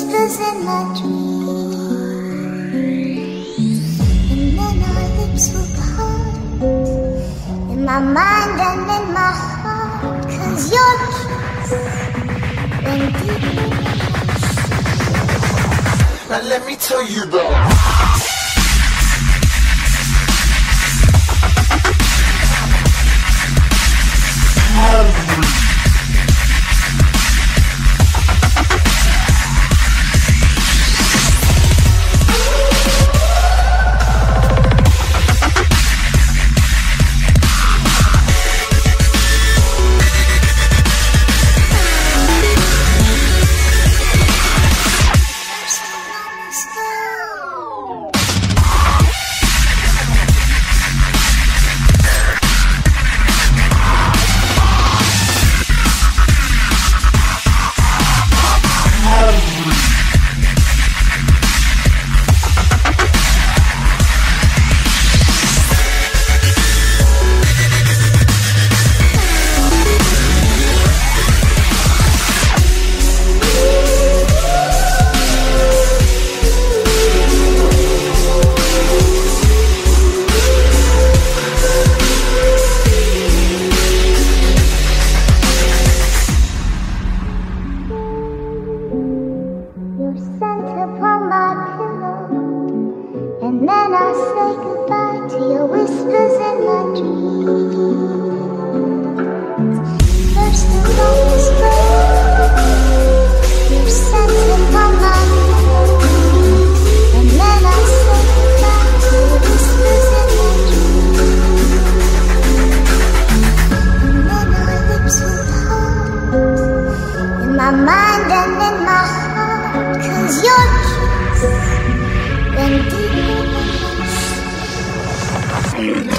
whispers in my dreams. And then our lips will part in my mind and in my heart. 'Cause your kiss went deep in my soul. Now let me tell you though. And then I say goodbye to your whispers in my dreams. First the longest breath, your scent upon my pillow. And then I say goodbye to your whispers in my dreams. And then our lips will part in my mind and in my heart. 'Cause your kiss went deep in my soul.